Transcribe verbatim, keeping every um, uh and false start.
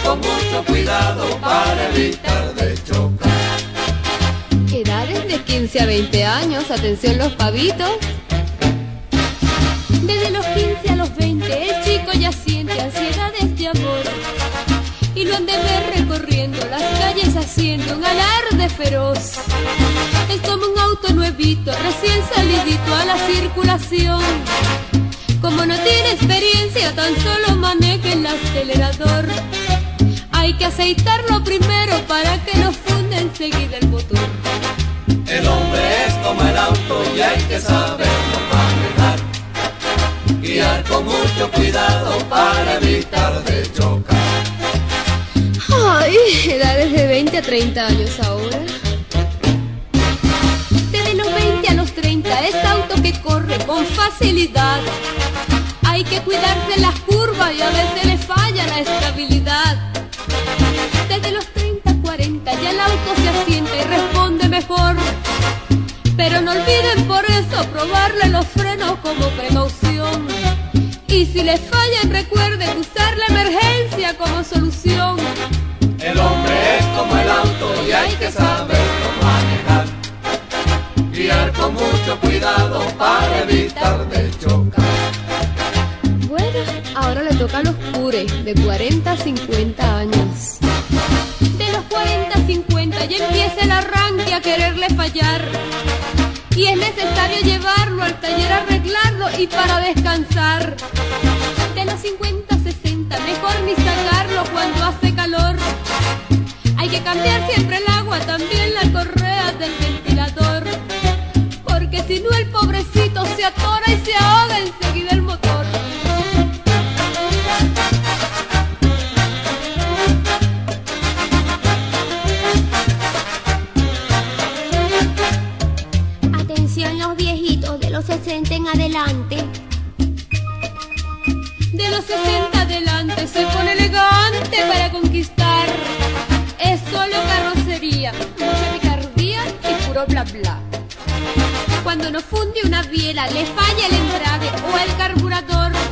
con mucho cuidado para evitar de chocar. Edades de quince a veinte años, atención los pavitos. Desde los quince a los veinte el chico ya siente ansiedades de amor, y lo han de ver recorriendo las calles haciendo un alarde feroz. Es como un auto nuevito, recién salidito a la circulación. Como no tiene experiencia, tan solo maneja el acelerador. Hay que aceitarlo primero para que no funda enseguida el motor. El hombre es como el auto y hay que saberlo manejar. Guiar con mucho cuidado para evitar de chocar. Ay, edades de veinte a treinta años ahora. Desde los veinte a los treinta es auto que corre con facilidad. Hay que cuidarse en las curvas y a veces le falla la estabilidad. Desde los treinta a cuarenta ya el auto se asienta y responde mejor. Pero no olviden por eso probarle los frenos como precaución. Y si les fallan recuerden usar la emergencia como solución. El hombre es como el auto y hay que saberlo manejar. Guiar con mucho cuidado para evitar de chocar. Bueno, ahora le toca a los pures de cuarenta a cincuenta años. De los cuarenta a cincuenta ya empieza el arranque a quererle fallar. Y es necesario llevarlo al taller a arreglarlo y para descansar. De los cincuenta a sesenta mejor ni sacarlo cuando hace calor. Hay que cambiar siempre el agua, también la correa del ventilador. Porque si no el pobrecito se atora y se ahoga enseguida el motor. Atención los viejitos de los sesenta en adelante. De los sesenta adelante se pone elegante para conquistar. Es solo carrocería, mucha picardía y puro bla bla. Cuando no funde una biela, le falla el embrague o el carburador.